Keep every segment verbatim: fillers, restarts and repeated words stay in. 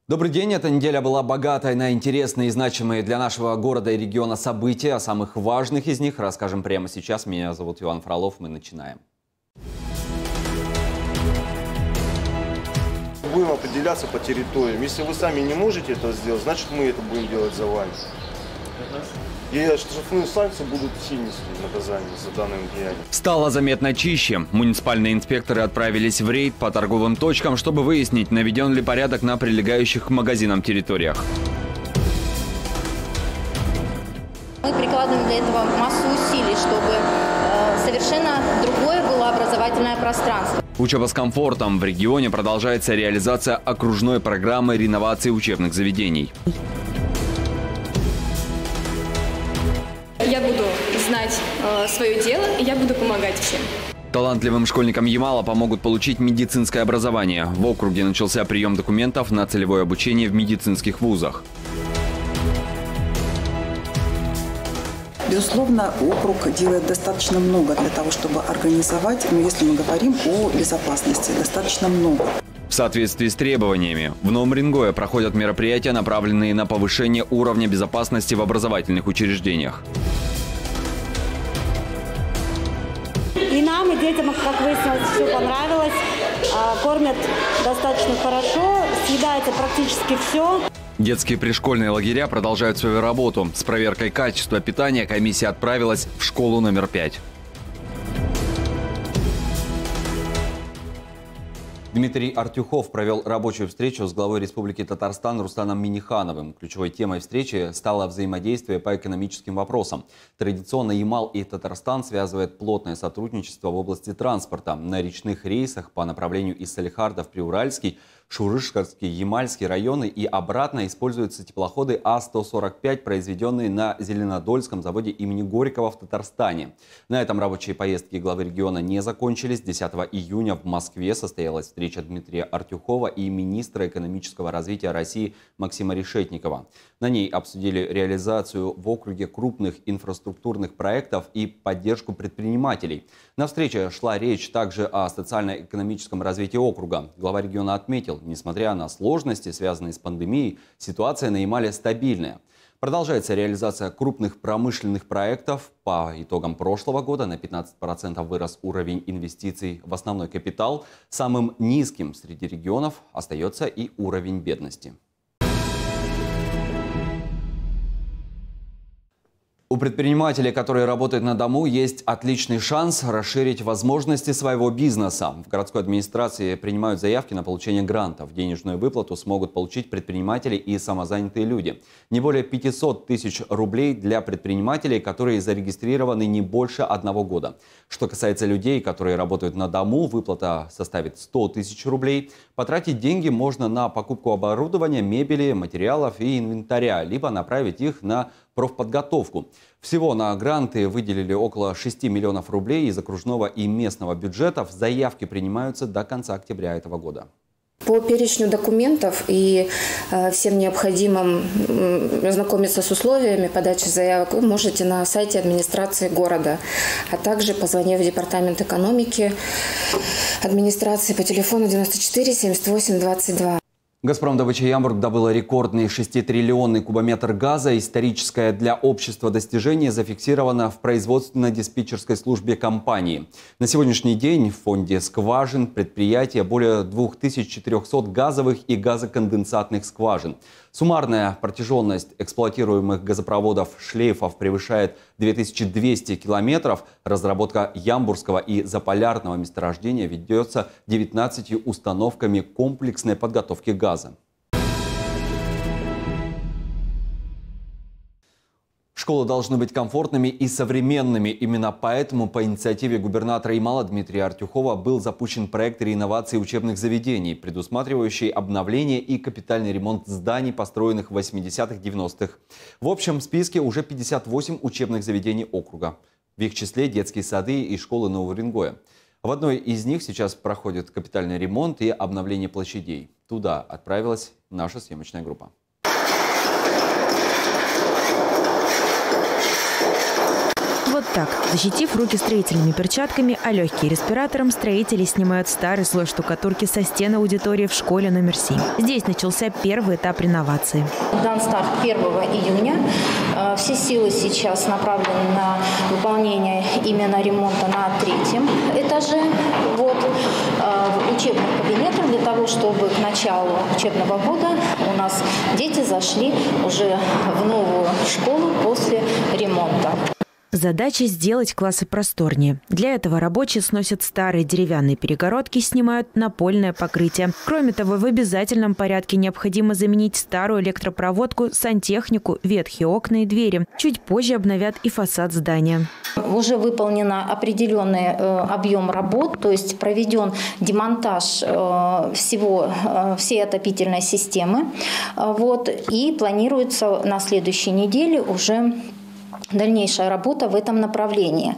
Добрый день. Эта неделя была богатой на интересные и значимые для нашего города и региона события. О самых важных из них расскажем прямо сейчас. Меня зовут Иван Фролов. Мы начинаем. Будем определяться по территориям. Если вы сами не можете это сделать, значит мы это будем делать за вами. И штрафные санкции будут все нести наказание за данное деяние. Стало заметно чище. Муниципальные инспекторы отправились в рейд по торговым точкам, чтобы выяснить, наведен ли порядок на прилегающих к магазинам территориях. Мы прикладываем для этого массу усилий, чтобы э, совершенно другое было образовательное пространство. Учеба с комфортом. В регионе продолжается реализация окружной программы реновации учебных заведений. Я буду знать э, свое дело, и я буду помогать всем. Талантливым школьникам Ямала помогут получить медицинское образование. В округе начался прием документов на целевое обучение в медицинских вузах. Безусловно, округ делает достаточно много для того, чтобы организовать, но если мы говорим о безопасности, достаточно много. В соответствии с требованиями, в Новом Уренгое проходят мероприятия, направленные на повышение уровня безопасности в образовательных учреждениях. И нам, и детям, как выяснилось, все понравилось. Кормят достаточно хорошо, съедается практически все. Детские пришкольные лагеря продолжают свою работу. С проверкой качества питания комиссия отправилась в школу номер пять. Дмитрий Артюхов провел рабочую встречу с главой Республики Татарстан Рустамом Миннихановым. Ключевой темой встречи стало взаимодействие по экономическим вопросам. Традиционно Ямал и Татарстан связывает плотное сотрудничество в области транспорта. На речных рейсах по направлению из Салихарда в Приуральский, Шурышкарский, Ямальский районы и обратно используются теплоходы А сто сорок пять, произведенные на Зеленодольском заводе имени Горького в Татарстане. На этом рабочие поездки главы региона не закончились. десятого июня в Москве состоялась встреча Дмитрия Артюхова и министра экономического развития России Максима Решетникова. На ней обсудили реализацию в округе крупных инфраструктурных проектов и поддержку предпринимателей. На встрече шла речь также о социально-экономическом развитии округа. Глава региона отметил, несмотря на сложности, связанные с пандемией, ситуация на Ямале стабильная. Продолжается реализация крупных промышленных проектов. По итогам прошлого года на пятнадцать процентов вырос уровень инвестиций в основной капитал. Самым низким среди регионов остается и уровень бедности. У предпринимателей, которые работают на дому, есть отличный шанс расширить возможности своего бизнеса. В городской администрации принимают заявки на получение грантов. Денежную выплату смогут получить предприниматели и самозанятые люди. Не более пятисот тысяч рублей для предпринимателей, которые зарегистрированы не больше одного года. Что касается людей, которые работают на дому, выплата составит сто тысяч рублей. Потратить деньги можно на покупку оборудования, мебели, материалов и инвентаря, либо направить их на профподготовку. Всего на гранты выделили около шести миллионов рублей из окружного и местного бюджетов. Заявки принимаются до конца октября этого года. По перечню документов и э, всем необходимым э, ознакомиться с условиями подачи заявок вы можете на сайте администрации города, а также позвонив в департамент экономики администрации по телефону девяносто четыре семьдесят восемь двадцать два. Газпромдобыча Ямбург добыла рекордный шеститриллионный кубометр газа. Историческое для общества достижение зафиксировано в производственно-диспетчерской службе компании. На сегодняшний день в фонде скважин предприятия более двух тысяч четырёхсот газовых и газоконденсатных скважин. Суммарная протяженность эксплуатируемых газопроводов шлейфов превышает две тысячи двести километров. Разработка Ямбургского и Заполярного месторождения ведется девятнадцатью установками комплексной подготовки газа. Школы должны быть комфортными и современными. Именно поэтому по инициативе губернатора Ямала Дмитрия Артюхова был запущен проект реновации учебных заведений, предусматривающий обновление и капитальный ремонт зданий, построенных в восьмидесятых-девяностых. В общем списке уже пятьдесят восемь учебных заведений округа. В их числе детские сады и школы Нового Уренгоя. В одной из них сейчас проходит капитальный ремонт и обновление площадей. Туда отправилась наша съемочная группа. Вот так. Защитив руки строительными перчатками, а легкие респиратором, строители снимают старый слой штукатурки со стен аудитории в школе номер семь. Здесь начался первый этап реновации. Дан старт первого июня. Все силы сейчас направлены на выполнение именно ремонта на третьем этаже. Вот, в учебных кабинетах для того, чтобы к началу учебного года у нас дети зашли уже в новую школу после ремонта. Задача – сделать классы просторнее. Для этого рабочие сносят старые деревянные перегородки, снимают напольное покрытие. Кроме того, в обязательном порядке необходимо заменить старую электропроводку, сантехнику, ветхие окна и двери. Чуть позже обновят и фасад здания. Уже выполнен определенный э, объем работ, то есть проведен демонтаж э, всего, э, всей отопительной системы. Э, вот, и планируется на следующей неделе уже дальнейшая работа в этом направлении.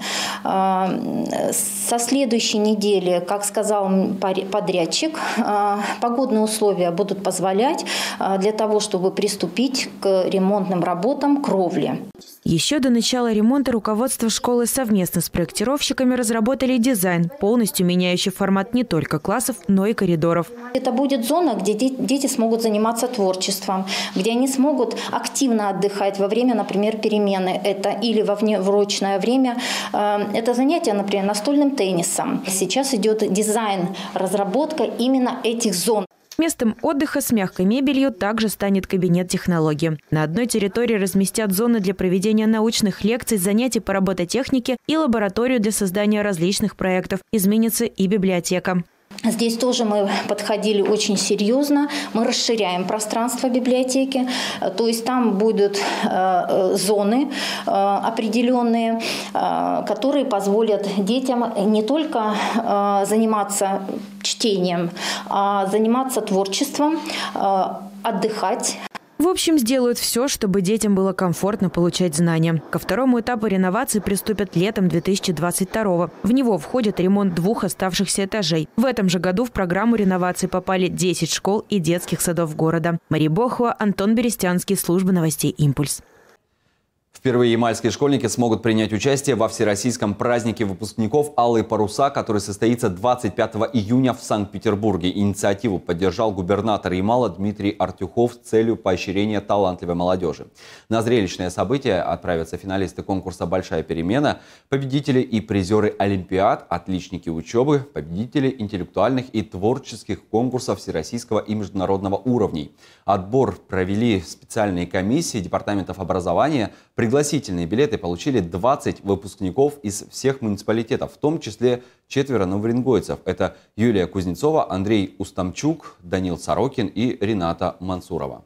Со следующей недели, как сказал подрядчик, погодные условия будут позволять для того, чтобы приступить к ремонтным работам кровли. Еще до начала ремонта руководство школы совместно с проектировщиками разработали дизайн, полностью меняющий формат не только классов, но и коридоров. Это будет зона, где дети смогут заниматься творчеством, где они смогут активно отдыхать во время, например, перемены. Это или во внеурочное время. Это занятие, например, настольным теннисом. Сейчас идет дизайн, разработка именно этих зон. Местом отдыха с мягкой мебелью также станет кабинет технологии. На одной территории разместят зоны для проведения научных лекций, занятий по робототехнике и лабораторию для создания различных проектов. Изменится и библиотека. Здесь тоже мы подходили очень серьезно. Мы расширяем пространство библиотеки. То есть там будут э, зоны э, определенные, э, которые позволят детям не только э, заниматься чтением, а заниматься творчеством, э, отдыхать. В общем, сделают все, чтобы детям было комфортно получать знания. Ко второму этапу реновации приступят летом две тысячи двадцать второго. В него входит ремонт двух оставшихся этажей. В этом же году в программу реновации попали десять школ и детских садов города. Мария Бохова, Антон Берестянский, служба новостей «Импульс». Впервые ямальские школьники смогут принять участие во всероссийском празднике выпускников «Алые паруса», который состоится двадцать пятого июня в Санкт-Петербурге. Инициативу поддержал губернатор Ямала Дмитрий Артюхов с целью поощрения талантливой молодежи. На зрелищное событие отправятся финалисты конкурса «Большая перемена», победители и призеры олимпиад, отличники учебы, победители интеллектуальных и творческих конкурсов всероссийского и международного уровней. Отбор провели специальные комиссии департаментов образования. Пригласительные билеты получили двадцать выпускников из всех муниципалитетов, в том числе четверо новоренгойцев. Это Юлия Кузнецова, Андрей Устамчук, Данил Сорокин и Рената Мансурова.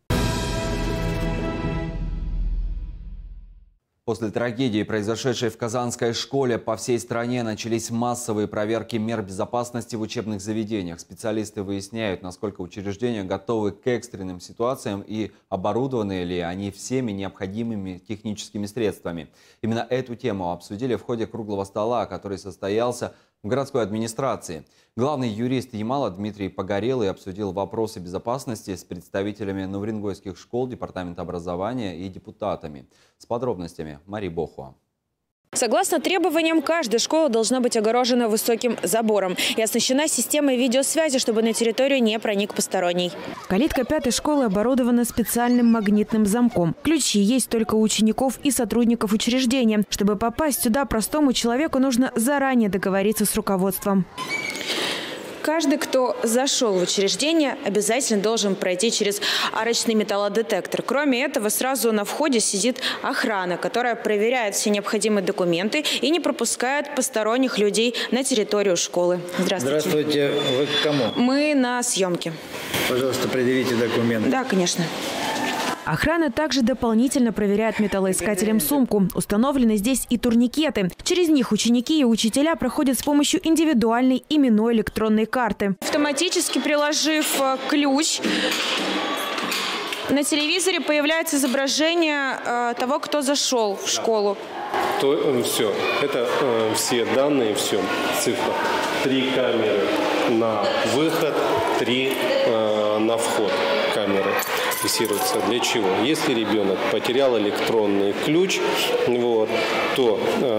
После трагедии, произошедшей в Казанской школе, по всей стране начались массовые проверки мер безопасности в учебных заведениях. Специалисты выясняют, насколько учреждения готовы к экстренным ситуациям и оборудованы ли они всеми необходимыми техническими средствами. Именно эту тему обсудили в ходе круглого стола, который состоялся в городской администрации. Главный юрист Ямала Дмитрий Погорелый обсудил вопросы безопасности с представителями новоренгойских школ, департамента образования и депутатами. С подробностями Мария Бохова. Согласно требованиям, каждая школа должна быть огорожена высоким забором и оснащена системой видеосвязи, чтобы на территорию не проник посторонний. Калитка пятой школы оборудована специальным магнитным замком. Ключи есть только у учеников и сотрудников учреждения. Чтобы попасть сюда простому человеку, нужно заранее договориться с руководством. Каждый, кто зашел в учреждение, обязательно должен пройти через арочный металлодетектор. Кроме этого, сразу на входе сидит охрана, которая проверяет все необходимые документы и не пропускает посторонних людей на территорию школы. Здравствуйте. Здравствуйте. Вы к кому? Мы на съемке. Пожалуйста, предъявите документы. Да, конечно. Охрана также дополнительно проверяет металлоискателем сумку. Установлены здесь и турникеты. Через них ученики и учителя проходят с помощью индивидуальной именной электронной карты. Автоматически приложив ключ, на телевизоре появляется изображение э, того, кто зашел в школу. То, э, все. Это э, все данные, все. Цифра. Три камеры на выход, три э, на вход камеры. фиксируется. Для чего? Если ребенок потерял электронный ключ, вот, то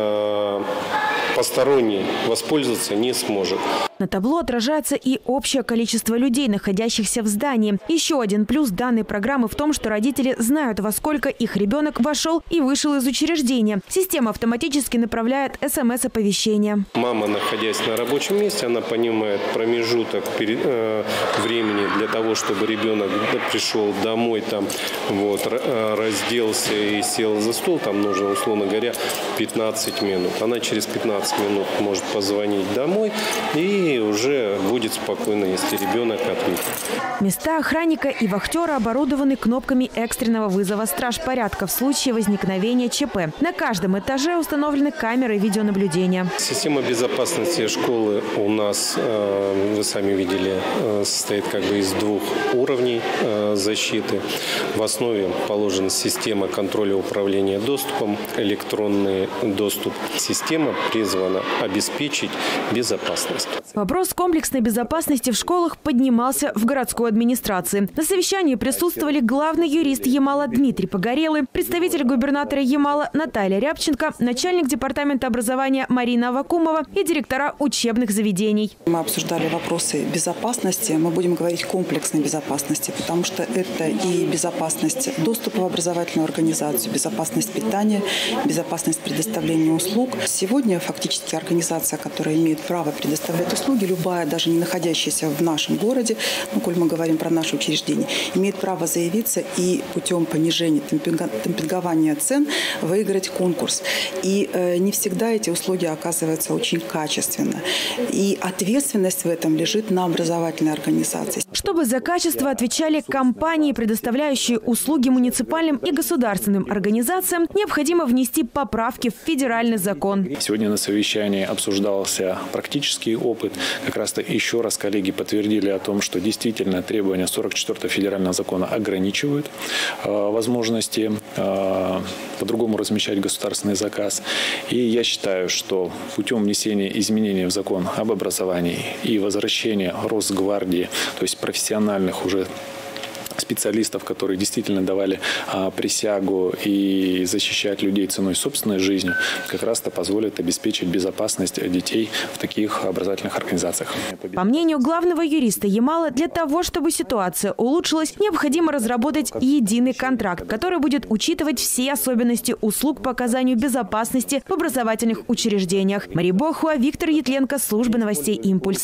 э, посторонний воспользоваться не сможет. На табло отражается и общее количество людей, находящихся в здании. Еще один плюс данной программы в том, что родители знают, во сколько их ребенок вошел и вышел из учреждения. Система автоматически направляет смс-оповещения. Мама, находясь на рабочем месте, она понимает промежуток э, времени для того, чтобы ребенок пришел домой, там, вот, разделся и сел за стол. Там нужно, условно говоря, пятнадцать минут. Она через пятнадцать минут может позвонить домой и И уже будет спокойно, если ребенок ответит. Места охранника и вахтера оборудованы кнопками экстренного вызова страж порядка в случае возникновения ЧП. На каждом этаже установлены камеры видеонаблюдения. Система безопасности школы у нас, вы сами видели, состоит как бы из двух уровней защиты. В основе положена система контроля управления доступом, электронный доступ. Система призвана обеспечить безопасность. Вопрос комплексной безопасности в школах поднимался в городской администрации. На совещании присутствовали главный юрист Ямала Дмитрий Погорелый, представитель губернатора Ямала Наталья Рябченко, начальник департамента образования Марина Авакумова и директора учебных заведений. Мы обсуждали вопросы безопасности. Мы будем говорить комплексной безопасности, потому что это и безопасность доступа в образовательную организацию, безопасность питания, безопасность предоставления услуг. Сегодня фактически организация, которая имеет право предоставлять услуги, любая, даже не находящаяся в нашем городе, ну, коль мы говорим про наше учреждение, имеет право заявиться и путем понижения демпингования цен выиграть конкурс. И э, не всегда эти услуги оказываются очень качественно. И ответственность в этом лежит на образовательной организации. Чтобы за качество отвечали компании, предоставляющие услуги муниципальным и государственным организациям, необходимо внести поправки в федеральный закон. Сегодня на совещании обсуждался практический опыт. Как раз-то еще раз коллеги подтвердили о том, что действительно требования сорок четвёртого федерального закона ограничивают э, возможности э, по-другому размещать государственный заказ. И я считаю, что путем внесения изменений в закон об образовании и возвращения Росгвардии, то есть профессиональных уже специалистов, которые действительно давали а, присягу и защищать людей ценой собственной жизни, как раз-то позволит обеспечить безопасность детей в таких образовательных организациях. По мнению главного юриста Ямала, для того, чтобы ситуация улучшилась, необходимо разработать единый контракт, который будет учитывать все особенности услуг по оказанию безопасности в образовательных учреждениях. Мария Бохуа, Виктор Ятленко, служба новостей «Импульс».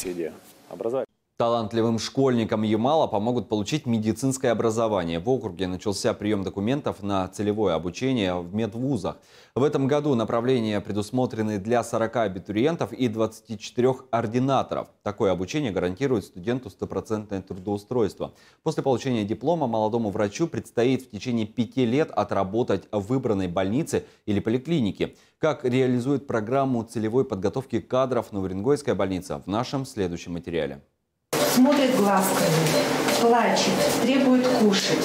Талантливым школьникам Ямала помогут получить медицинское образование. В округе начался прием документов на целевое обучение в медвузах. В этом году направления предусмотрены для сорока абитуриентов и двадцати четырёх ординаторов. Такое обучение гарантирует студенту стопроцентное трудоустройство. После получения диплома молодому врачу предстоит в течение пяти лет отработать в выбранной больнице или поликлинике. Как реализует программу целевой подготовки кадров Новоуренгойская больница, в нашем следующем материале. Смотрит глазками, плачет, требует кушать.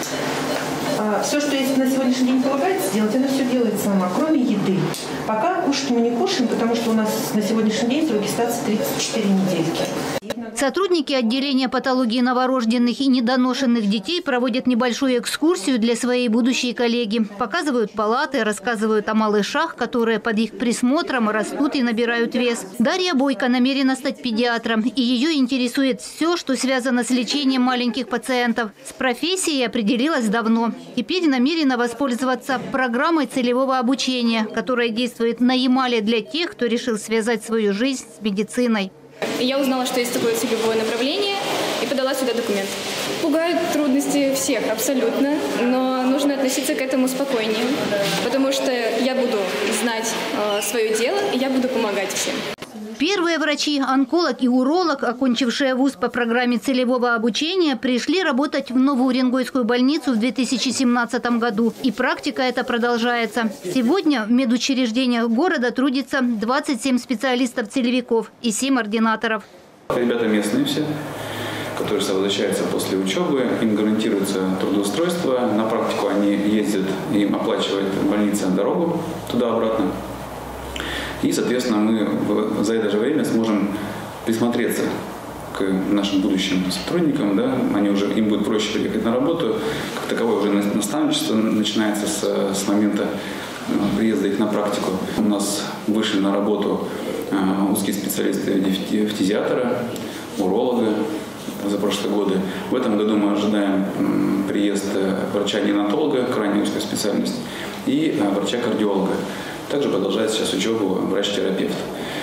Все, что есть на сегодняшний день полагается сделать, она все делает сама, кроме еды. Пока кушать мы не кушаем, потому что у нас на сегодняшний день срок гестации тридцать четыре недельки. Сотрудники отделения патологии новорожденных и недоношенных детей проводят небольшую экскурсию для своей будущей коллеги. Показывают палаты, рассказывают о малышах, которые под их присмотром растут и набирают вес. Дарья Бойко намерена стать педиатром, и ее интересует все, что связано с лечением маленьких пациентов. С профессией определилась давно. Теперь намерена воспользоваться программой целевого обучения, которая действует на Ямале для тех, кто решил связать свою жизнь с медициной. Я узнала, что есть такое целевое направление, и подала сюда документ. Пугают трудности всех абсолютно, но нужно относиться к этому спокойнее, потому что я буду знать э, свое дело, и я буду помогать всем. Первые врачи, онколог и уролог, окончившие вуз по программе целевого обучения, пришли работать в Новоуренгойскую больницу в две тысячи семнадцатом году. И практика эта продолжается. Сегодня в медучреждениях города трудится двадцать семь специалистов-целевиков и семь ординаторов. Ребята местные все, которые возвращаются после учебы, им гарантируется трудоустройство. На практику они ездят, им оплачивает больница дорогу туда-обратно. И, соответственно, мы за это же время сможем присмотреться к к нашим будущим сотрудникам, да, они уже, им будет проще приехать на работу. Как таковое уже наставничество начинается с, с момента приезда их на практику. У нас вышли на работу узкие специалисты фтизиатора, уролога за прошлые годы. В этом году мы ожидаем приезд врача-неонатолога, крайне узкая специальность, и врача-кардиолога. Также продолжает сейчас учебу врач-терапевт.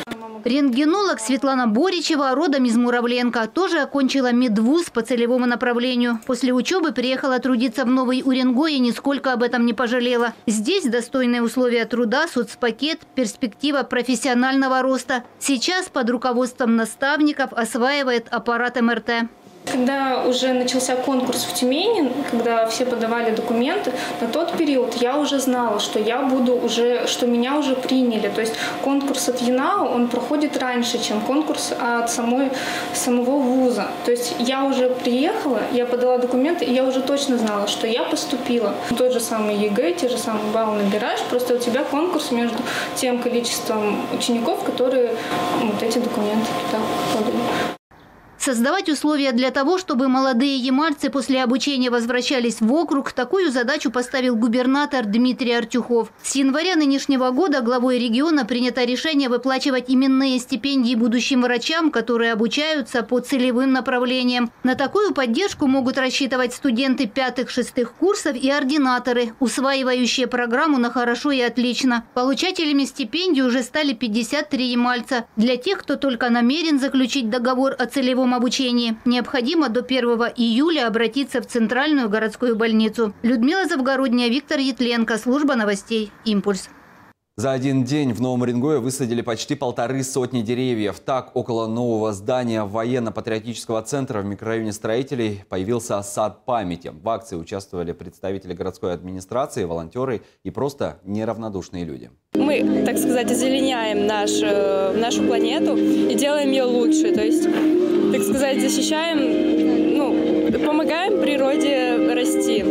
Рентгенолог Светлана Боричева, родом из Муравленко, тоже окончила медвуз по целевому направлению. После учебы приехала трудиться в Новый Уренгой и нисколько об этом не пожалела. Здесь достойные условия труда, соцпакет, перспектива профессионального роста. Сейчас под руководством наставников осваивает аппарат эм эр тэ. Когда уже начался конкурс в Тюмени, когда все подавали документы, на тот период я уже знала, что я буду уже, что меня уже приняли. То есть конкурс от ЕНАУ, он проходит раньше, чем конкурс от самой, самого вуза. То есть я уже приехала, я подала документы, и я уже точно знала, что я поступила. Тот же самый ЕГЭ, те же самые баллы набираешь, просто у тебя конкурс между тем количеством учеников, которые вот эти документы туда подали. Создавать условия для того, чтобы молодые ямальцы после обучения возвращались в округ, такую задачу поставил губернатор Дмитрий Артюхов. С января нынешнего года главой региона принято решение выплачивать именные стипендии будущим врачам, которые обучаются по целевым направлениям. На такую поддержку могут рассчитывать студенты пятых-шестых курсов и ординаторы, усваивающие программу на хорошо и отлично. Получателями стипендий уже стали пятьдесят три ямальца. Для тех, кто только намерен заключить договор о целевом обучении, необходимо до первого июля обратиться в Центральную городскую больницу. Людмила Завгородняя, Виктор Ятленко, служба новостей «Импульс». За один день в Новом Уренгое высадили почти полторы сотни деревьев. Так, около нового здания военно-патриотического центра в микрорайоне Строителей появился сад памяти. В акции участвовали представители городской администрации, волонтеры и просто неравнодушные люди. Мы, так сказать, озеленяем наш, нашу планету и делаем ее лучше. То есть, так сказать, защищаем, ну, помогаем природе расти.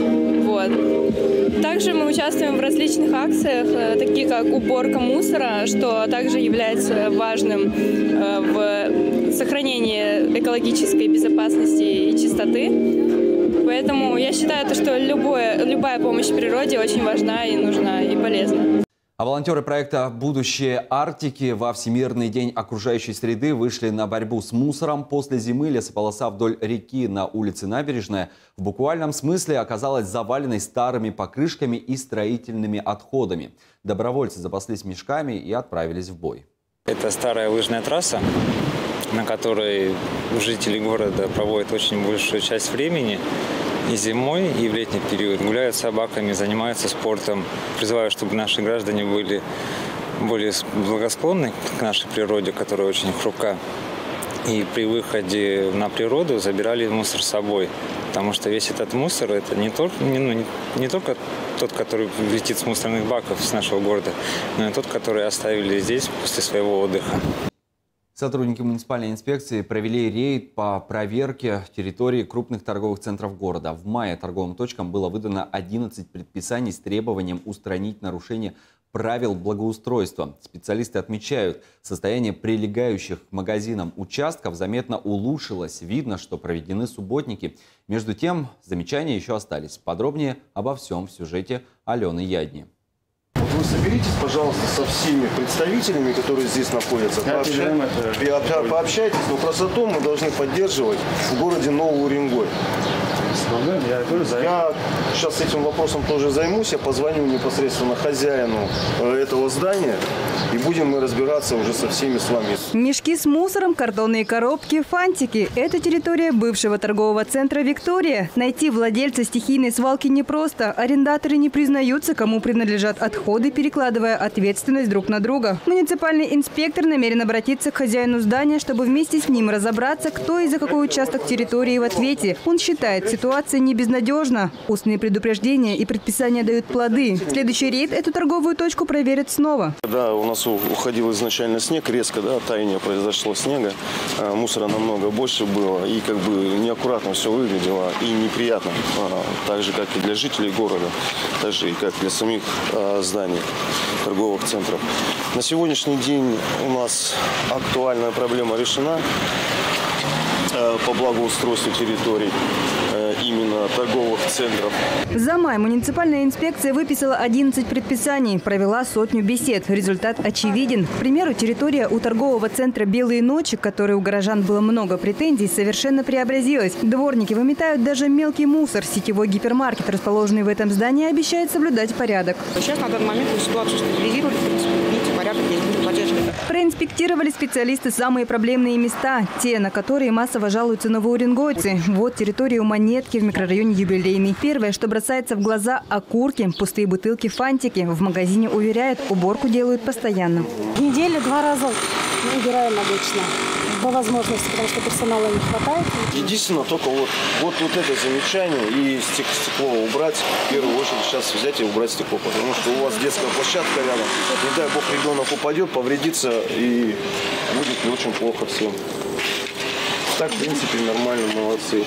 Вот. Также мы участвуем в различных акциях, такие как уборка мусора, что также является важным в сохранении экологической безопасности и чистоты. Поэтому я считаю, что любое, любая помощь природе очень важна и нужна, и полезна. А волонтеры проекта «Будущее Арктики» во Всемирный день окружающей среды вышли на борьбу с мусором. После зимы лесополоса вдоль реки на улице Набережная в буквальном смысле оказалась заваленной старыми покрышками и строительными отходами. Добровольцы запаслись мешками и отправились в бой. Это старая лыжная трасса, на которой жители города проводят очень большую часть времени. И зимой, и в летний период гуляют с собаками, занимаются спортом. Призываю, чтобы наши граждане были более благосклонны к нашей природе, которая очень хрупка. И при выходе на природу забирали мусор с собой. Потому что весь этот мусор – это не, то, не, ну, не, не только тот, который летит с мусорных баков с нашего города, но и тот, который оставили здесь после своего отдыха. Сотрудники муниципальной инспекции провели рейд по проверке территории крупных торговых центров города. В мае торговым точкам было выдано одиннадцать предписаний с требованием устранить нарушение правил благоустройства. Специалисты отмечают, состояние прилегающих к магазинам участков заметно улучшилось. Видно, что проведены субботники. Между тем, замечания еще остались. Подробнее обо всем в сюжете Алены Ядни. Вы соберитесь, пожалуйста, со всеми представителями, которые здесь находятся, пообщайтесь, пообщайтесь, но красоту мы должны поддерживать в городе Новый Уренгой. Я, я сейчас этим вопросом тоже займусь, я позвоню непосредственно хозяину этого здания и будем мы разбираться уже со всеми с вами. Мешки с мусором, картонные коробки, фантики – это территория бывшего торгового центра «Виктория». Найти владельца стихийной свалки непросто. Арендаторы не признаются, кому принадлежат отходы, перекладывая ответственность друг на друга. Муниципальный инспектор намерен обратиться к хозяину здания, чтобы вместе с ним разобраться, кто и за какой участок территории в ответе. Он считает, ситуация не безнадежна. Устные предупреждения и предписания дают плоды. В следующий рейд эту торговую точку проверят снова. Да, у нас уходил изначально снег, резко, да, таяние произошло снега, мусора намного больше было и как бы неаккуратно все выглядело и неприятно, так же как и для жителей города, так же и как для самих зданий торговых центров. На сегодняшний день у нас актуальная проблема решена. по благоустройству территорий именно торговых центров. За май муниципальная инспекция выписала одиннадцать предписаний, провела сотню бесед. Результат очевиден. К примеру, территория у торгового центра «Белые ночи», к которой у горожан было много претензий, совершенно преобразилась. Дворники выметают даже мелкий мусор. Сетевой гипермаркет, расположенный в этом здании, обещает соблюдать порядок. Сейчас на данный момент ситуацию стабилизировали, в принципе, видите, порядок здесь будет поддерживать. Проинспектировали специалисты самые проблемные места, те, на которые массово жалуются новоуренгойцы. Вот территория у Монетки в микрорайоне Юбилейный. Первое, что бросается в глаза – окурки, пустые бутылки, фантики. В магазине уверяют, уборку делают постоянно. В неделю два раза убираем обычно. По возможности, потому что персонала не хватает. Единственное, только вот, вот, вот это замечание и стекло убрать. В первую очередь сейчас взять и убрать стекло, потому что у вас детская площадка рядом. Не дай бог ребенок упадет, повредится и будет не очень плохо всем. Так, в принципе, нормально, молодцы.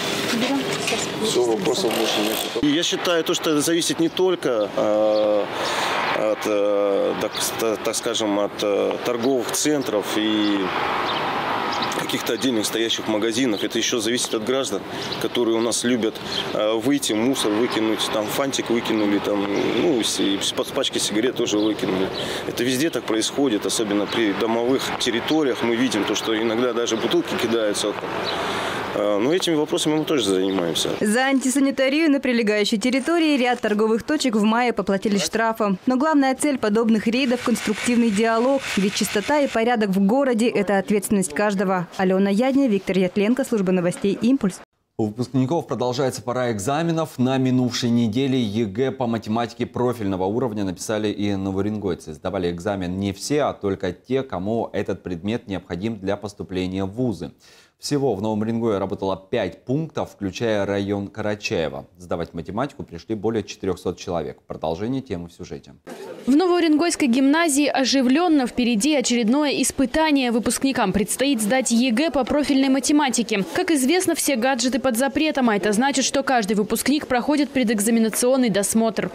Все, вопросов больше нет. И я считаю, то, что это зависит не только э, от, э, так, так скажем, от э, торговых центров и каких-то отдельных стоящих магазинов. Это еще зависит от граждан, которые у нас любят э, выйти, мусор выкинуть, там фантик выкинули, там, ну, из-под пачки сигарет тоже выкинули. Это везде так происходит, особенно при домовых территориях. Мы видим то, что иногда даже бутылки кидаются. Но этими вопросами мы тоже занимаемся. За антисанитарию на прилегающей территории ряд торговых точек в мае поплатились штрафом. Но главная цель подобных рейдов – конструктивный диалог. Ведь чистота и порядок в городе – это ответственность каждого. Алена Ядня, Виктор Ятленко, служба новостей «Импульс». У выпускников продолжается пора экзаменов. На минувшей неделе ЕГЭ по математике профильного уровня написали и новоуренгойцы. Сдавали экзамен не все, а только те, кому этот предмет необходим для поступления в вузы. Всего в Новом Уренгое работало пять пунктов, включая район Карачаево. Сдавать математику пришли более четырёхсот человек. Продолжение темы в сюжете. В Новоуренгойской гимназии оживленно. Впереди очередное испытание. Выпускникам предстоит сдать ЕГЭ по профильной математике. Как известно, все гаджеты под запретом, а это значит, что каждый выпускник проходит предэкзаменационный досмотр.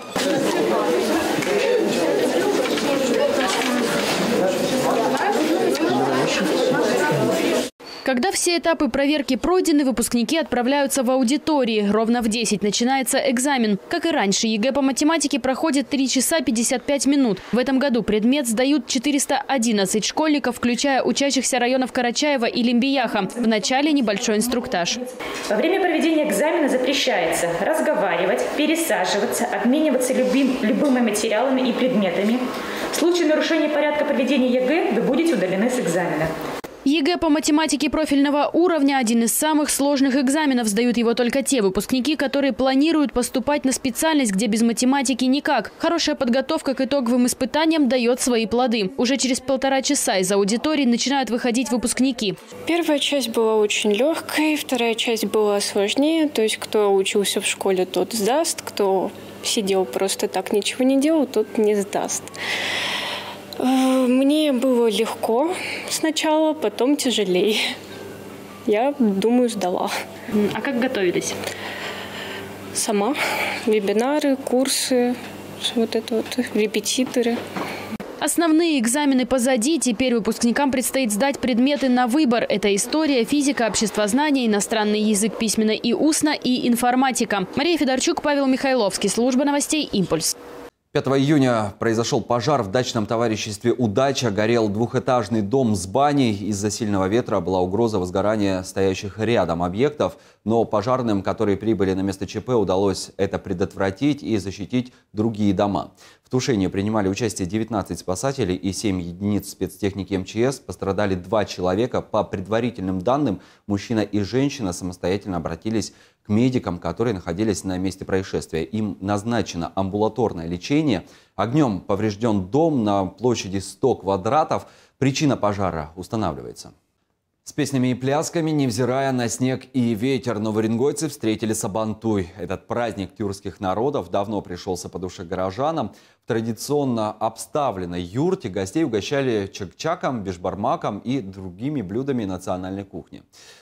Когда все этапы проверки пройдены, выпускники отправляются в аудитории. Ровно в десять начинается экзамен. Как и раньше, ЕГЭ по математике проходит три часа пятьдесят пять минут. В этом году предмет сдают четыреста одиннадцать школьников, включая учащихся районов Карачаева и Лимбияха. В начале небольшой инструктаж. Во время проведения экзамена запрещается разговаривать, пересаживаться, обмениваться любым, любыми материалами и предметами. В случае нарушения порядка проведения ЕГЭ вы будете удалены с экзамена. ЕГЭ по математике профильного уровня – один из самых сложных экзаменов. Сдают его только те выпускники, которые планируют поступать на специальность, где без математики никак. Хорошая подготовка к итоговым испытаниям дает свои плоды. Уже через полтора часа из аудитории начинают выходить выпускники. Первая часть была очень легкой, вторая часть была сложнее. То есть кто учился в школе, тот сдаст, кто сидел просто так, ничего не делал, тот не сдаст. Мне было легко сначала, потом тяжелее. Я, думаю, сдала. А как готовились? Сама. Вебинары, курсы, вот это вот, репетиторы. Основные экзамены позади. Теперь выпускникам предстоит сдать предметы на выбор. Это история, физика, обществознание, иностранный язык письменно и устно и информатика. Мария Федорчук, Павел Михайловский. Служба новостей «Импульс». пятого июня произошел пожар в дачном товариществе «Удача». Горел двухэтажный дом с баней. Из-за сильного ветра была угроза возгорания стоящих рядом объектов. Но пожарным, которые прибыли на место ЧП, удалось это предотвратить и защитить другие дома. В тушении принимали участие девятнадцать спасателей и семь единиц спецтехники МЧС. Пострадали два человека. По предварительным данным, мужчина и женщина самостоятельно обратились к медикам, которые находились на месте происшествия. Им назначено амбулаторное лечение. Огнем поврежден дом на площади сто квадратов. Причина пожара устанавливается. С песнями и плясками, невзирая на снег и ветер, новоуренгойцы встретили Сабантуй. Этот праздник тюркских народов давно пришелся по душе горожанам. В традиционно обставленной юрте гостей угощали чакчаком, бешбармаком и другими блюдами национальной кухни.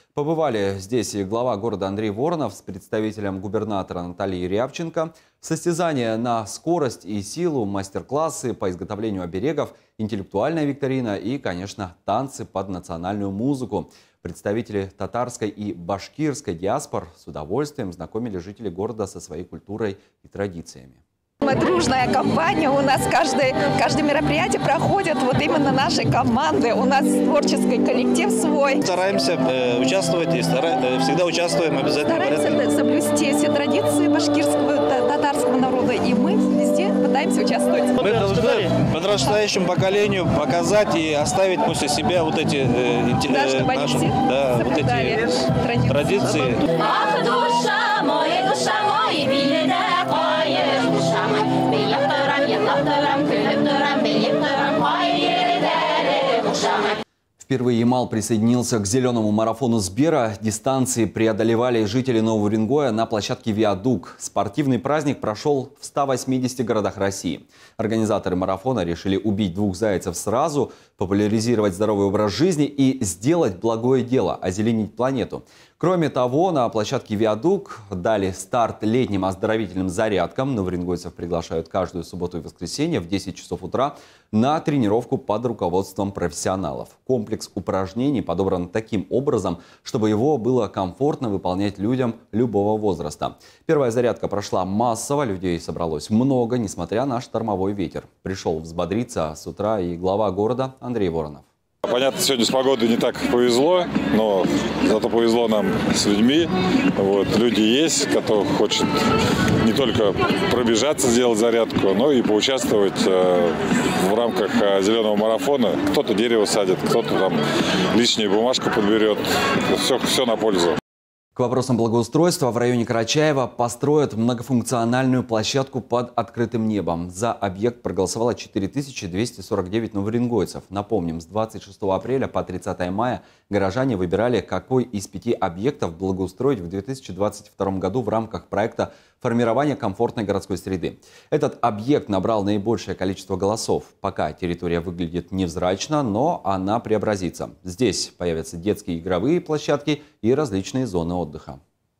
Побывали здесь и глава города Андрей Воронов с представителем губернатора Натальей Рябченко. Состязания на скорость и силу, мастер-классы по изготовлению оберегов, интеллектуальная викторина и, конечно, танцы под национальную музыку. Представители татарской и башкирской диаспор с удовольствием знакомили жителей города со своей культурой и традициями. Мы дружная компания, у нас каждое, каждое мероприятие проходит вот именно нашей команды, у нас творческий коллектив свой. Стараемся э, участвовать и стара... всегда участвуем обязательно. Стараемся соблюсти все традиции башкирского, татарского народа, и мы везде пытаемся участвовать. Мы должны подрастающему поколению показать и оставить после себя вот эти, э, да, э, наши, да, вот эти традиции. традиции. Впервые Ямал присоединился к зеленому марафону Сбера. Дистанции преодолевали жители Нового Уренгоя на площадке «Виадук». Спортивный праздник прошел в ста восьмидесяти городах России. Организаторы марафона решили убить двух зайцев сразу, популяризировать здоровый образ жизни и сделать благое дело – озеленить планету. Кроме того, на площадке «Виадук» дали старт летним оздоровительным зарядкам. Новоуренгойцев приглашают каждую субботу и воскресенье в десять часов утра на тренировку под руководством профессионалов. Комплекс упражнений подобран таким образом, чтобы его было комфортно выполнять людям любого возраста. Первая зарядка прошла массово, людей собралось много, несмотря на штормовой ветер. Пришел взбодриться с утра и глава города Андрей Воронов. Понятно, сегодня с погодой не так повезло, но зато повезло нам с людьми. Вот, люди есть, кто хочет не только пробежаться, сделать зарядку, но и поучаствовать э, в рамках э, зеленого марафона. Кто-то дерево садит, кто-то там лишнюю бумажку подберет. Все, все на пользу. К вопросам благоустройства в районе Карачаева построят многофункциональную площадку под открытым небом. За объект проголосовало четыре тысячи двести сорок девять новоуренгойцев. Напомним, с двадцать шестого апреля по тридцатое мая горожане выбирали, какой из пяти объектов благоустроить в две тысячи двадцать втором году в рамках проекта формирования комфортной городской среды. Этот объект набрал наибольшее количество голосов. Пока территория выглядит невзрачно, но она преобразится. Здесь появятся детские игровые площадки и различные зоны отдыха.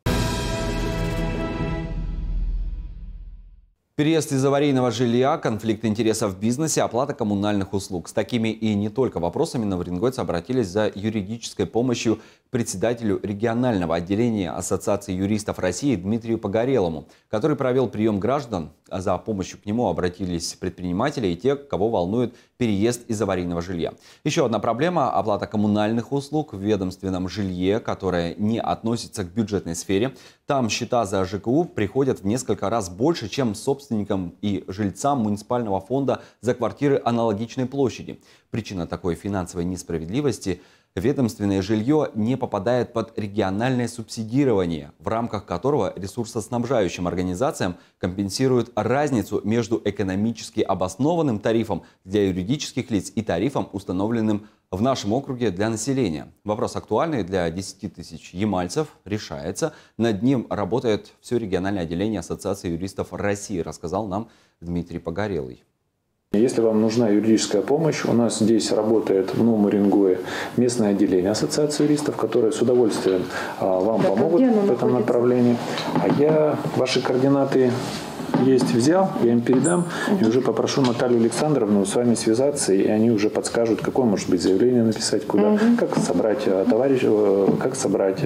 Переезд из аварийного жилья, конфликт интересов в бизнесе, оплата коммунальных услуг. С такими и не только вопросами новоуренгойцы обратились за юридической помощью к председателю регионального отделения Ассоциации юристов России Дмитрию Погорелому, который провел прием граждан. А за помощью к нему обратились предприниматели и те, кого волнует переезд из аварийного жилья. Еще одна проблема – оплата коммунальных услуг в ведомственном жилье, которое не относится к бюджетной сфере. Там счета за ЖКУ приходят в несколько раз больше, чем собственникам и жильцам муниципального фонда за квартиры аналогичной площади. Причина такой финансовой несправедливости – ведомственное жилье не попадает под региональное субсидирование, в рамках которого ресурсоснабжающим организациям компенсируют разницу между экономически обоснованным тарифом для юридических лиц и тарифом, установленным в нашем округе для населения. Вопрос актуальный для десяти тысяч ямальцев, решается. Над ним работает все региональное отделение Ассоциации юристов России, рассказал нам Дмитрий Погорелый. Если вам нужна юридическая помощь, у нас здесь работает в Новом Уренгое местное отделение Ассоциации юристов, которое с удовольствием а, вам да, помогут в этом направлении. А я ваши координаты есть взял, я им передам и уже попрошу Наталью Александровну с вами связаться, и они уже подскажут, какое может быть заявление написать, куда, угу. как собрать товарищ, как собрать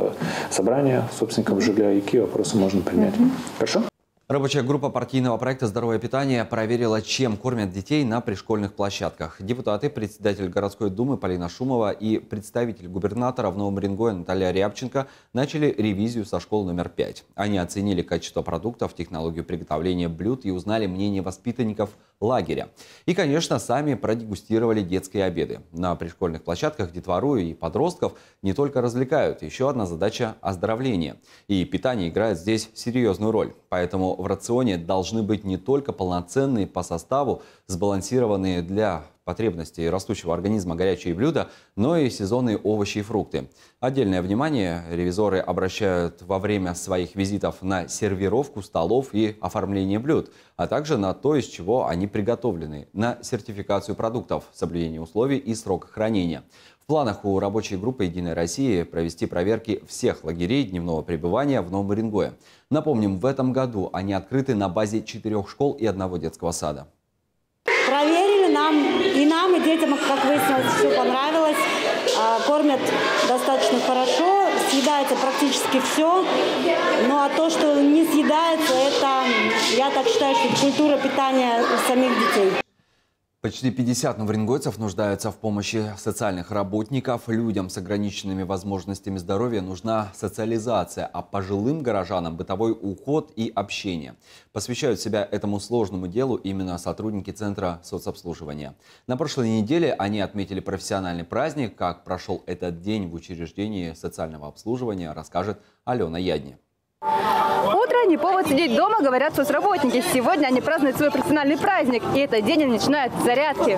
собрание собственников жилья и какие вопросы можно принять. Угу. Хорошо? Рабочая группа партийного проекта «Здоровое питание» проверила, чем кормят детей на пришкольных площадках. Депутаты, председатель городской думы Полина Шумова и представитель губернатора в Новом Уренгое Наталья Рябченко начали ревизию со школ номер пять. Они оценили качество продуктов, технологию приготовления блюд и узнали мнение воспитанников лагеря. И, конечно, сами продегустировали детские обеды. На пришкольных площадках детвору и подростков не только развлекают, еще одна задача – оздоровление. И питание играет здесь серьезную роль. Поэтому в рационе должны быть не только полноценные по составу, сбалансированные для потребностей растущего организма горячие блюда, но и сезонные овощи и фрукты. Отдельное внимание ревизоры обращают во время своих визитов на сервировку столов и оформление блюд, а также на то, из чего они приготовлены, на сертификацию продуктов, соблюдение условий и срок хранения. В планах у рабочей группы «Единой России» провести проверки всех лагерей дневного пребывания в Новом Уренгое. Напомним, в этом году они открыты на базе четырех школ и одного детского сада. Проверили нам, и нам, и детям, как выяснилось, все понравилось. Кормят достаточно хорошо, съедается практически все. Ну а то, что не съедается, это, я так считаю, что это культура питания самих детей. Почти пятьдесят новоуренгойцев нуждаются в помощи социальных работников. Людям с ограниченными возможностями здоровья нужна социализация, а пожилым горожанам бытовой уход и общение. Посвящают себя этому сложному делу именно сотрудники Центра соцобслуживания. На прошлой неделе они отметили профессиональный праздник. Как прошел этот день в учреждении социального обслуживания, расскажет Алена Ядни. Утро не повод сидеть дома, говорят соцработники. Сегодня они празднуют свой профессиональный праздник. И этот день они начинают с зарядки.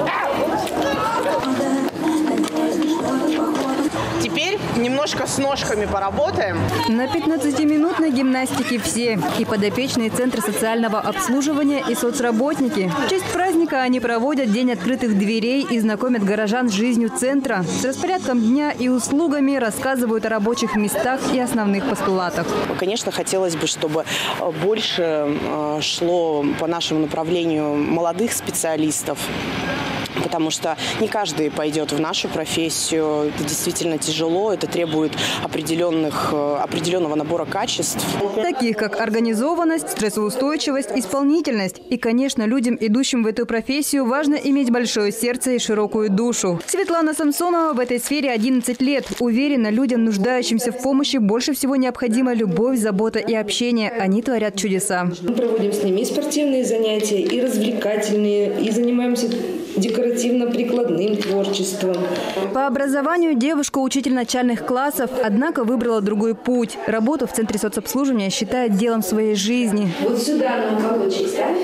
Теперь немножко с ножками поработаем. На пятнадцатиминутной гимнастике все. И подопечные Центра социального обслуживания, и соцработники. В честь праздника они проводят день открытых дверей и знакомят горожан с жизнью центра. С распорядком дня и услугами рассказывают о рабочих местах и основных постулатах. Конечно, хотелось бы, чтобы больше шло по нашему направлению молодых специалистов. Потому что не каждый пойдет в нашу профессию. Это действительно тяжело, это требует определенных, определенного набора качеств. Таких как организованность, стрессоустойчивость, исполнительность. И, конечно, людям, идущим в эту профессию, важно иметь большое сердце и широкую душу. Светлана Самсонова в этой сфере одиннадцать лет. Уверена, людям, нуждающимся в помощи, больше всего необходима любовь, забота и общение. Они творят чудеса. Мы проводим с ними и спортивные занятия, и развлекательные, и занимаемся декоративно-прикладным творчеством. По образованию девушка учитель начальных классов, однако выбрала другой путь. Работу в Центре соцобслуживания считает делом своей жизни. Вот сюда на уголочек ставь,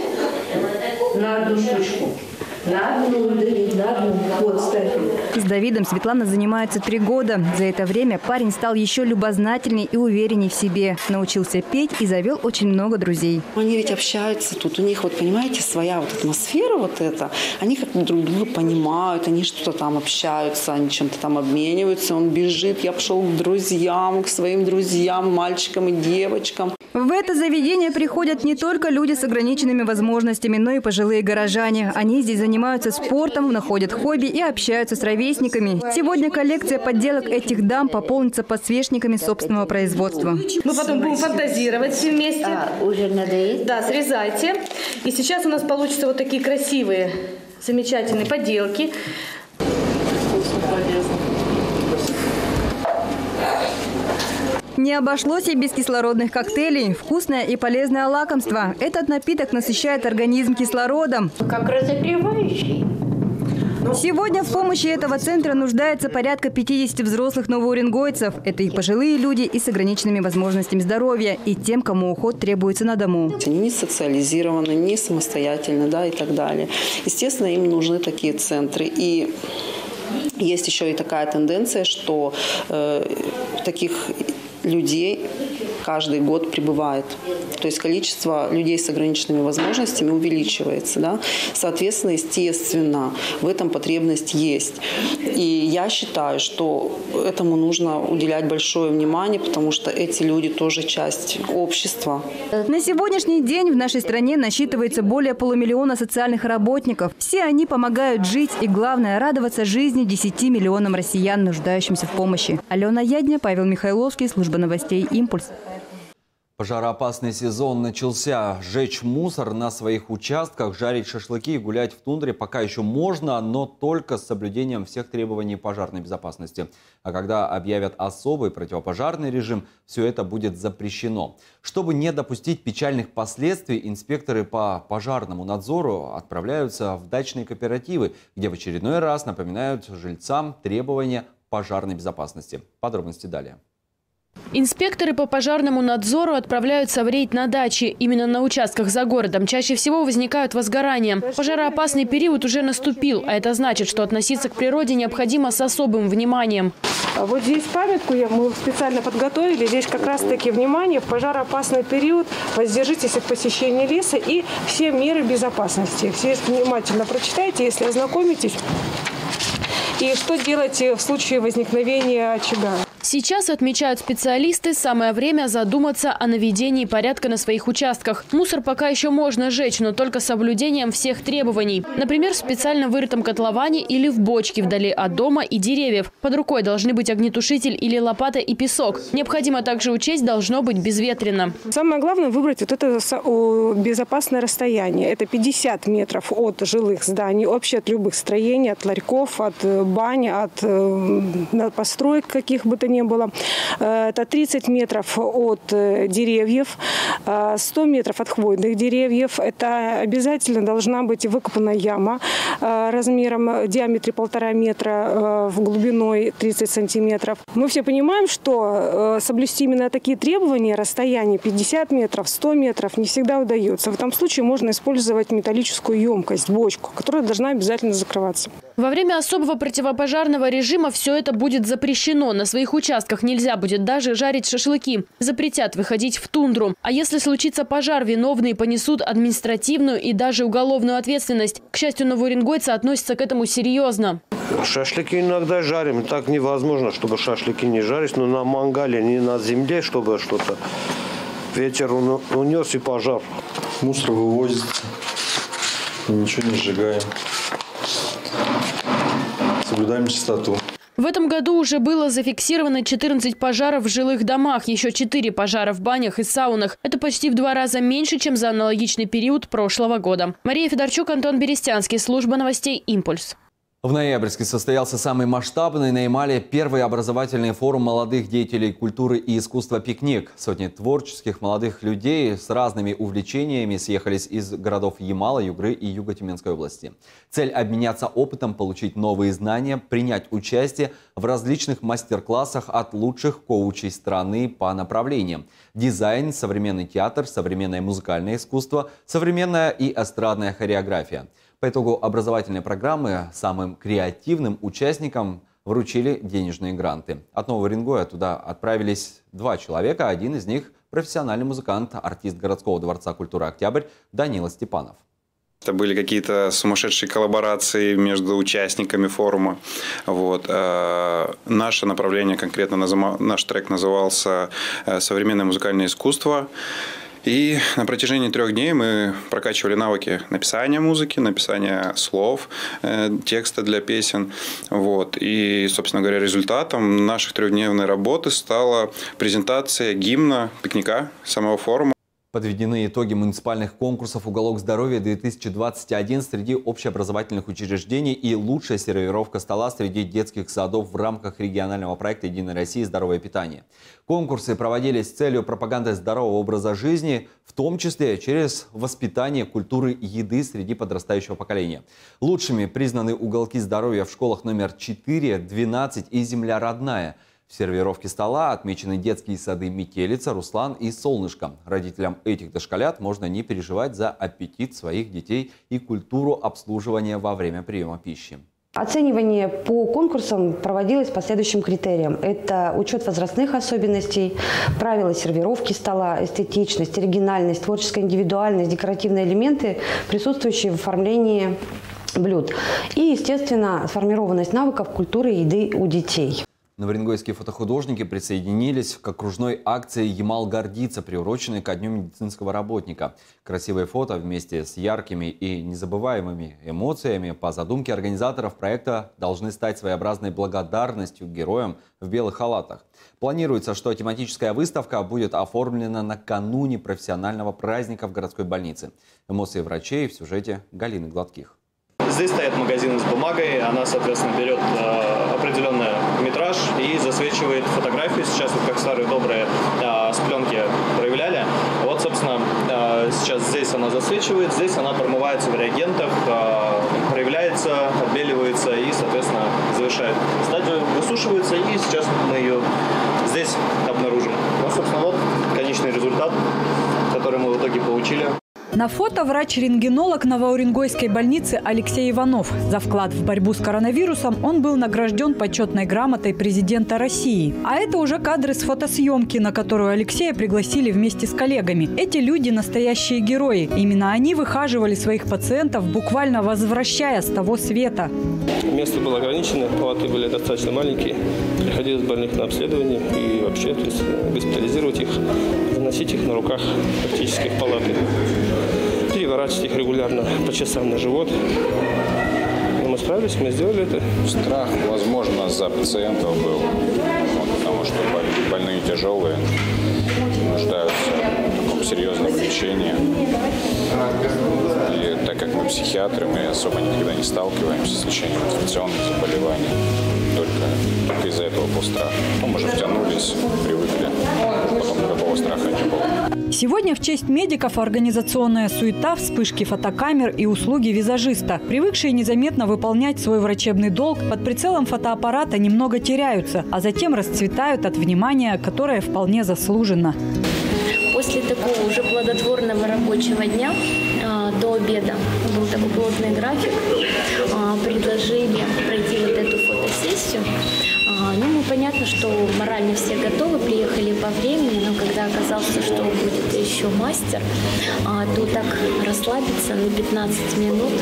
на одну штучку. На одну, на одну. Вот, ставь. С Давидом Светлана занимается три года. За это время парень стал еще любознательней и уверенней в себе. Научился петь и завел очень много друзей. Они ведь общаются тут. У них, вот понимаете, своя вот атмосфера вот эта. Они как друг друга понимают, они что-то там общаются, они чем-то там обмениваются. Он бежит, я пошел к друзьям, к своим друзьям, мальчикам и девочкам. В это заведение приходят не только люди с ограниченными возможностями, но и пожилые горожане. Они здесь занимаются спортом, находят хобби и общаются с ровесниками. Сегодня коллекция подделок этих дам пополнится подсвечниками собственного производства. Мы потом будем фантазировать все вместе. А, уже надоест? Да, срезайте. И сейчас у нас получатся вот такие красивые, замечательные поделки. Не обошлось и без кислородных коктейлей. Вкусное и полезное лакомство. Этот напиток насыщает организм кислородом. Как разогревающий. Сегодня в помощи этого центра нуждается порядка пятидесяти взрослых новоуренгойцев. Это и пожилые люди, и с ограниченными возможностями здоровья, и тем, кому уход требуется на дому. Они не социализированы, не самостоятельны, да, и так далее. Естественно, им нужны такие центры. И есть еще и такая тенденция, что э, таких людей каждый год прибывает. То есть количество людей с ограниченными возможностями увеличивается. Да? Соответственно, естественно, в этом потребность есть. И я считаю, что этому нужно уделять большое внимание, потому что эти люди тоже часть общества. На сегодняшний день в нашей стране насчитывается более полумиллиона социальных работников. Все они помогают жить и, главное, радоваться жизни десяти миллионам россиян, нуждающимся в помощи. Алена Ядня, Павел Михайловский, служба новостей «Импульс». Пожароопасный сезон начался. Сжечь мусор на своих участках, жарить шашлыки и гулять в тундре пока еще можно, но только с соблюдением всех требований пожарной безопасности. А когда объявят особый противопожарный режим, все это будет запрещено. Чтобы не допустить печальных последствий, инспекторы по пожарному надзору отправляются в дачные кооперативы, где в очередной раз напоминают жильцам требования пожарной безопасности. Подробности далее. Инспекторы по пожарному надзору отправляются в рейд на дачи. Именно на участках за городом чаще всего возникают возгорания. Пожароопасный период уже наступил, а это значит, что относиться к природе необходимо с особым вниманием. Вот здесь памятку мы специально подготовили. Здесь как раз-таки внимание, в пожароопасный период воздержитесь от посещения леса и все меры безопасности. Все внимательно прочитайте, если ознакомитесь. и что делать в случае возникновения очага. Сейчас, отмечают специалисты, самое время задуматься о наведении порядка на своих участках. Мусор пока еще можно сжечь, но только с соблюдением всех требований. Например, в специально вырытом котловане или в бочке вдали от дома и деревьев. Под рукой должны быть огнетушитель или лопата и песок. Необходимо также учесть, должно быть безветренно. Самое главное выбрать вот это безопасное расстояние. Это пятьдесят метров от жилых зданий, вообще от любых строений, от ларьков, от бань, от построек каких бы то ни было. Это тридцать метров от деревьев, сто метров от хвойных деревьев. Это обязательно должна быть выкопана яма размером в диаметре полтора метра, в глубиной тридцать сантиметров. Мы все понимаем, что соблюсти именно такие требования, расстояние пятьдесят метров, сто метров не всегда удается. В этом случае можно использовать металлическую емкость, бочку, которая должна обязательно закрываться. Во время особого противопожарного режима все это будет запрещено. На своих участках нельзя будет даже жарить шашлыки. Запретят выходить в тундру. А если случится пожар, виновные понесут административную и даже уголовную ответственность. К счастью, новоуренгойцы относятся к этому серьезно. Шашлыки иногда жарим. Так невозможно, чтобы шашлыки не жарить. Но на мангале, не на земле, чтобы что-то. Ветер унес и пожар. Мусор вывозится. Ничего не сжигаем. Соблюдаем чистоту. В этом году уже было зафиксировано четырнадцать пожаров в жилых домах, еще четыре пожара в банях и саунах. Это почти в два раза меньше, чем за аналогичный период прошлого года. Мария Федорчук, Антон Берестянский, служба новостей «Импульс». В ноябрьске состоялся самый масштабный на Ямале первый образовательный форум молодых деятелей культуры и искусства «Пикник». Сотни творческих молодых людей с разными увлечениями съехались из городов Ямала, Югры и Юго-Тюменской области. Цель – обменяться опытом, получить новые знания, принять участие в различных мастер-классах от лучших коучей страны по направлениям: дизайн, современный театр, современное музыкальное искусство, современная и эстрадная хореография. По итогу образовательной программы самым креативным участникам вручили денежные гранты. От Нового Уренгоя туда отправились два человека. Один из них – профессиональный музыкант, артист городского дворца культуры «Октябрь» Данила Степанов. Это были какие-то сумасшедшие коллаборации между участниками форума. Вот. Наше направление, конкретно наш трек назывался «Современное музыкальное искусство». И на протяжении трех дней мы прокачивали навыки написания музыки, написания слов, э, текста для песен. Вот. И, собственно говоря, результатом наших трехдневной работы стала презентация гимна пикника самого форума. Подведены итоги муниципальных конкурсов «Уголок здоровья-две тысячи двадцать один» среди общеобразовательных учреждений и лучшая сервировка стола среди детских садов в рамках регионального проекта «Единая Россия. Здоровое питание». Конкурсы проводились с целью пропаганды здорового образа жизни, в том числе через воспитание культуры еды среди подрастающего поколения. Лучшими признаны уголки здоровья в школах номер четыре, двенадцать и «Земля родная». В сервировке стола отмечены детские сады «Метелица», «Руслан» и «Солнышко». Родителям этих дошколят можно не переживать за аппетит своих детей и культуру обслуживания во время приема пищи. Оценивание по конкурсам проводилось по следующим критериям. Это учет возрастных особенностей, правила сервировки стола, эстетичность, оригинальность, творческая индивидуальность, декоративные элементы, присутствующие в оформлении блюд. И, естественно, сформированность навыков культуры еды у детей. Новоуренгойские фотохудожники присоединились к окружной акции «Ямал гордится», приуроченной ко Дню медицинского работника. Красивые фото вместе с яркими и незабываемыми эмоциями по задумке организаторов проекта должны стать своеобразной благодарностью героям в белых халатах. Планируется, что тематическая выставка будет оформлена накануне профессионального праздника в городской больнице. Эмоции врачей в сюжете Галины Гладких. Здесь стоит магазин с бумагой, она, соответственно, берет э, определенный метраж и засвечивает фотографии. Сейчас, вот как старые добрые э, с пленки проявляли. Вот, собственно, э, сейчас здесь она засвечивает, здесь она промывается в реагентах, э, проявляется, отбеливается и, соответственно, завершает стадию, высушивается, и сейчас мы ее здесь обнаружим. Ну, собственно, вот конечный результат, который мы в итоге получили. На фото врач-рентгенолог Новоуренгойской больницы Алексей Иванов. За вклад в борьбу с коронавирусом он был награжден почетной грамотой президента России. А это уже кадры с фотосъемки, на которую Алексея пригласили вместе с коллегами. Эти люди – настоящие герои. Именно они выхаживали своих пациентов, буквально возвращая с того света. место было ограничено, палаты были достаточно маленькие. Приходилось больных на обследование и вообще, то есть, госпитализировать их, заносить их на руках практически в палаты. Переворачивать их регулярно по часам на живот. Но мы справились, мы сделали это. Страх, возможно, за пациентов был, вот, потому что больные тяжелые, нуждаются в таком серьезном лечении. И так как мы психиатры, мы особо никогда не сталкиваемся с лечением инфекционных заболеваний. Только, только из-за этого был страх. Ну, мы же втянулись, привыкли, потом никакого страха не было. Сегодня в честь медиков организационная суета, вспышки фотокамер и услуги визажиста. Привыкшие незаметно выполнять свой врачебный долг под прицелом фотоаппарата немного теряются, а затем расцветают от внимания, которое вполне заслуженно. После такого уже плодотворного рабочего дня э, до обеда был такой плотный график, э, предложили пройти вот эту фотосессию. Э, ну, мы понятно, что морально все готовы, приехали по времени, но когда оказалось, что будет еще мастер, э, то так расслабиться на пятнадцать минут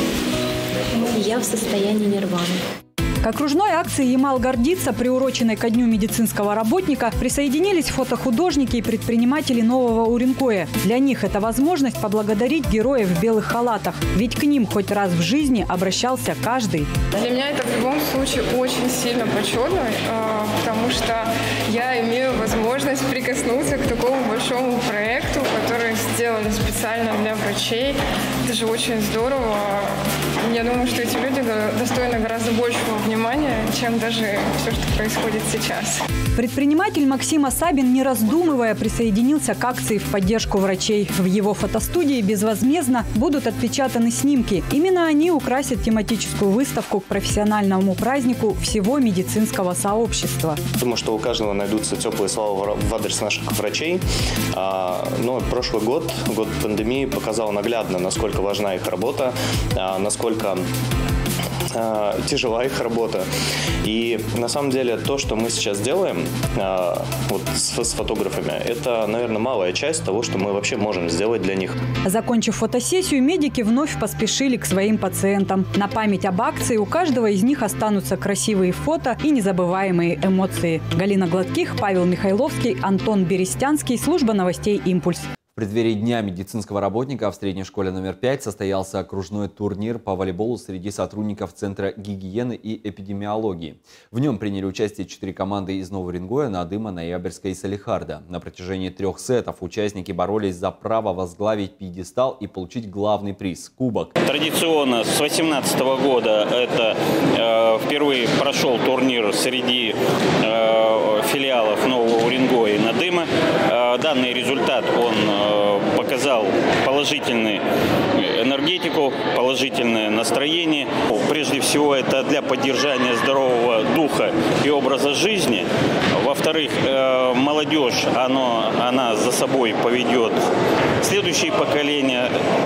я в состоянии нирваны. К окружной акции «Ямал гордится», приуроченной ко Дню медицинского работника, присоединились фотохудожники и предприниматели Нового Уренгоя. Для них это возможность поблагодарить героев в белых халатах. Ведь к ним хоть раз в жизни обращался каждый. Для меня это в любом случае очень сильно почетно, потому что я имею возможность прикоснуться к такому большому проекту, который сделали специально для врачей. Это же очень здорово. Я думаю, что эти люди достойны гораздо большего внимания, чем даже все, что происходит сейчас. Предприниматель Максим Асабин, не раздумывая, присоединился к акции в поддержку врачей. В его фотостудии безвозмездно будут отпечатаны снимки. Именно они украсят тематическую выставку к профессиональному празднику всего медицинского сообщества. Думаю, что у каждого найдутся теплые слова в адрес наших врачей. Но прошлый год, год пандемии, показал наглядно, насколько важна их работа, насколько тяжела их работа. И на самом деле то, что мы сейчас делаем вот с, с фотографами, это, наверное, малая часть того, что мы вообще можем сделать для них. Закончив фотосессию, медики вновь поспешили к своим пациентам. На память об акции у каждого из них останутся красивые фото и незабываемые эмоции. Галина Гладких, Павел Михайловский, Антон Берестянский. Служба новостей «Импульс». В преддверии Дня медицинского работника в средней школе номер пять состоялся окружной турнир по волейболу среди сотрудников Центра гигиены и эпидемиологии. В нем приняли участие четыре команды из Нового Уренгоя, Надыма, Ноябрьска и Салихарда. На протяжении трех сетов участники боролись за право возглавить пьедестал и получить главный приз – кубок. Традиционно с две тысячи восемнадцатого года это э, впервые прошел турнир среди э, филиалов Нового Уренгоя и Надыма. Э, данный результат он э, показал положительную энергетику, положительное настроение. Прежде всего, это для поддержания здорового духа и образа жизни. Во-вторых, молодежь, оно, она за собой поведет следующее поколение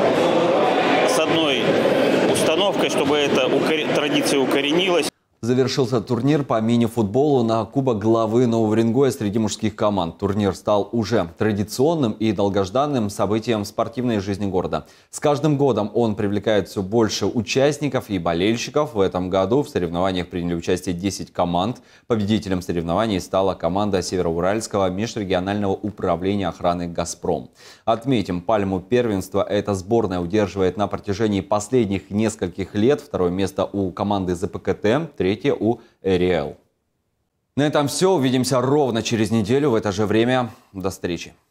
с одной установкой, чтобы эта традиция укоренилась. Завершился турнир по мини-футболу на Кубок главы Нового Уренгоя среди мужских команд. Турнир стал уже традиционным и долгожданным событием в спортивной жизни города. С каждым годом он привлекает все больше участников и болельщиков. В этом году в соревнованиях приняли участие десять команд. Победителем соревнований стала команда Североуральского межрегионального управления охраны «Газпром». Отметим, пальму первенства эта сборная удерживает на протяжении последних нескольких лет. Второе место у команды ЗПКТ, третье у ЭРИЭЛ. На этом все. Увидимся ровно через неделю в это же время. До встречи.